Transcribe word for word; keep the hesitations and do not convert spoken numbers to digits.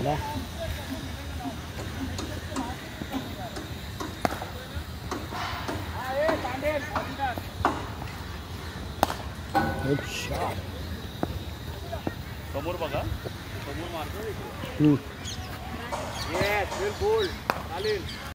झाला. Good shot. समोर बघा, समोर मारतो. हम्म. Yes, well bowled. चालेल.